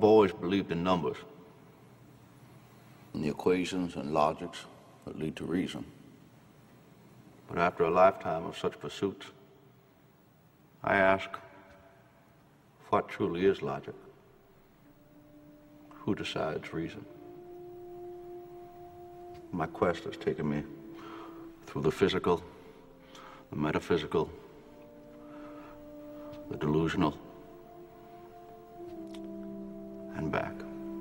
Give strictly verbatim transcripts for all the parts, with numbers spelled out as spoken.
I've always believed in numbers, in the equations and logics that lead to reason. But after a lifetime of such pursuits, I ask, what truly is logic? Who decides reason? My quest has taken me through the physical, the metaphysical, the delusional, and back.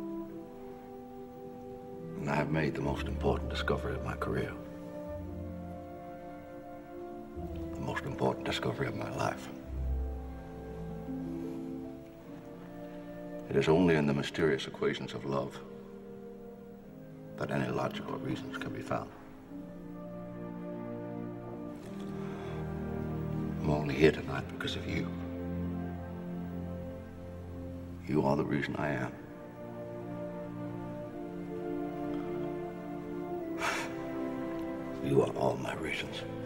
And I have made the most important discovery of my career. The most important discovery of my life. It is only in the mysterious equations of love that any logical reasons can be found. I'm only here tonight because of you. You are the reason I am. You are all my reasons.